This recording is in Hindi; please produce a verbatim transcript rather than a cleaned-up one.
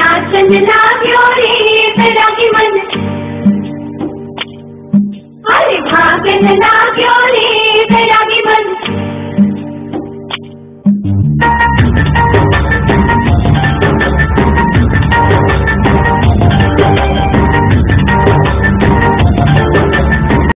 नाचन लाग्यो रे तेरा की मन, अरे भागन ला